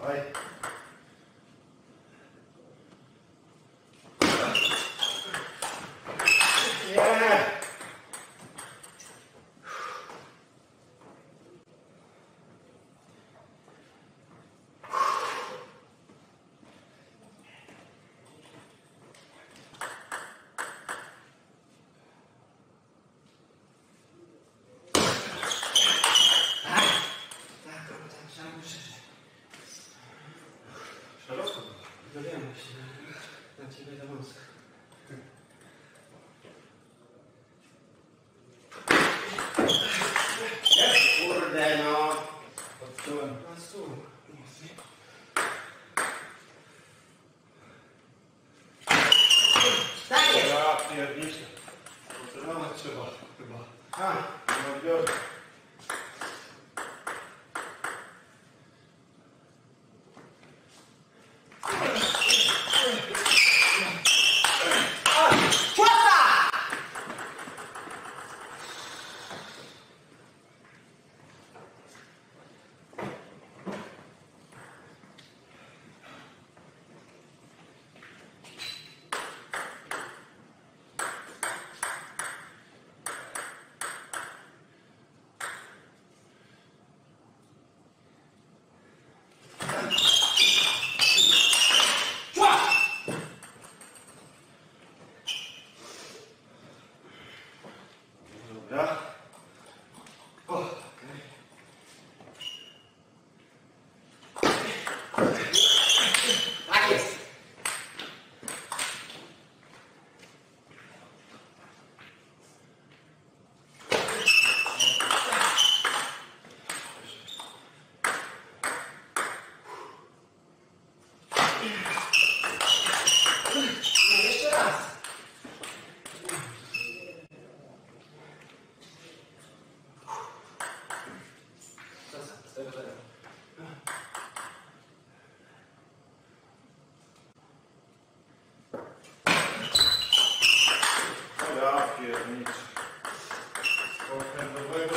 Oj. Nie. Szeroko? Dowiemy się na ciebie za wąsko. Kurde no. Odczułem. Na stół. Tak jest. Ja pierniczę. Potrenować trzeba chyba. A, Na odbiorze. Dobra. O, okej. Tak jest. No, jeszcze raz. Z tego. O ja pierniczę. Okrętowego.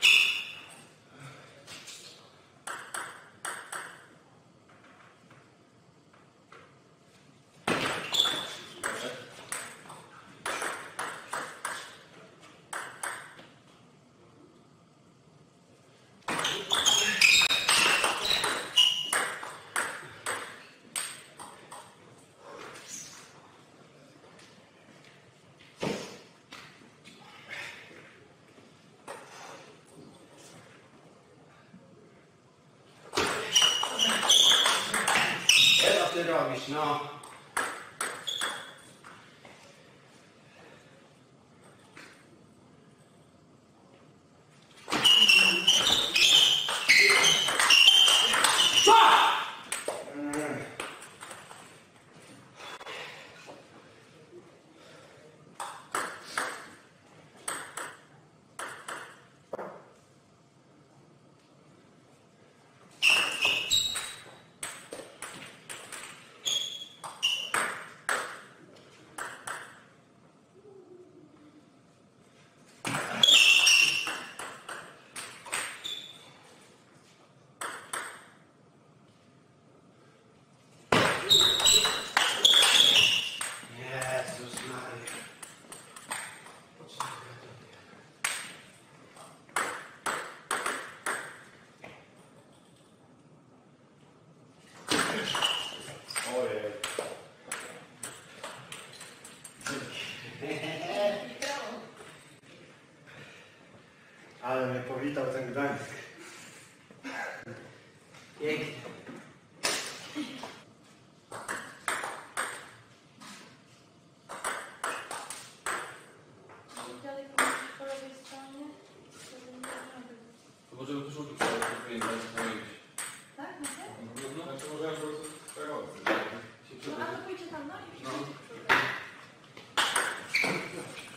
Co ty robisz, no? Jezus Maria. Ojej. Ale mnie powitał ten Gdańsk. Pięknie. Dalej po lewej stronie. To może dużo tu powinien powiedzieć. Tak? Na pewno? No, znaczy może ja po prostu tego. No a to pójdzie tam, no i No. przyjdzie.